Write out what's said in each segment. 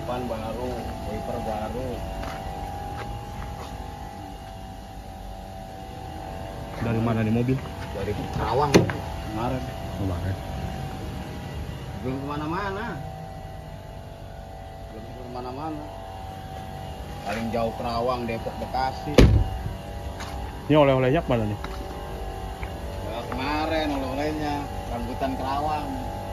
depan baru, wiper baru. Dari mana nih mobil? Dari Karawang kemarin. Kemarin. Belum kemana-mana. Paling jauh Karawang, Depok, Bekasi. Ini oleh-olehnya kemana nih? Ya, kemarin oleh-olehnya rambutan Karawang.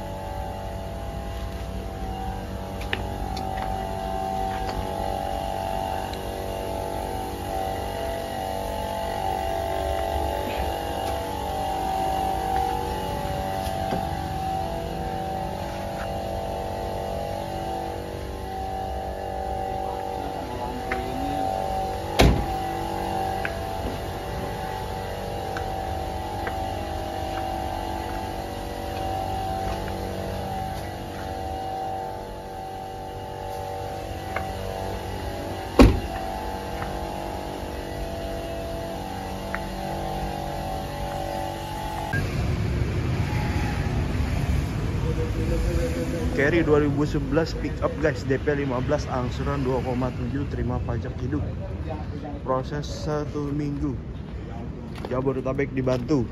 Carry 2011 pick up guys, DP 15, angsuran 2,7, terima pajak hidup. Proses 1 minggu. Jabodetabek dibantu.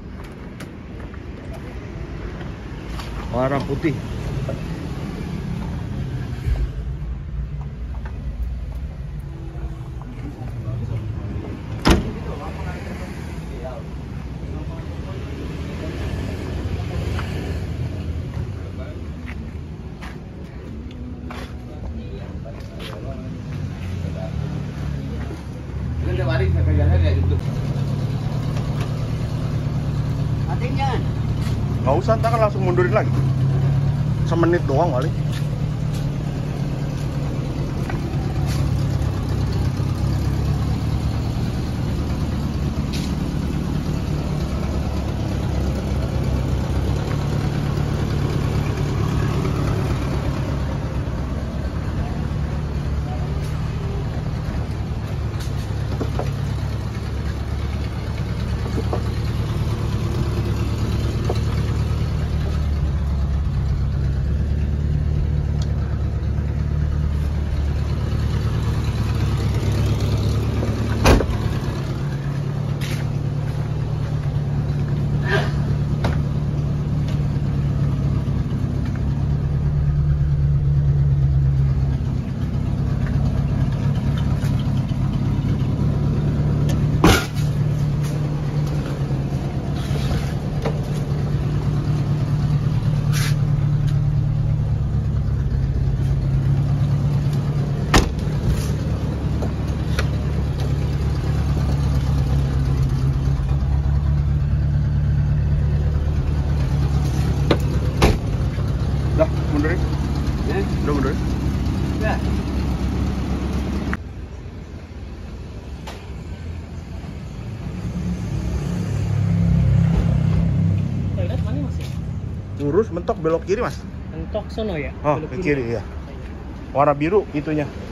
Warna putih. Nggak usah, ntar kan langsung mundurin lagi. Semenit doang kali. Dah, mundurin. Udah mundurin. Ya. Toilet mana masih? Lurus mentok belok kiri mas. Mentok sono ya? Oh, ke kiri ya. Warna biru itunya.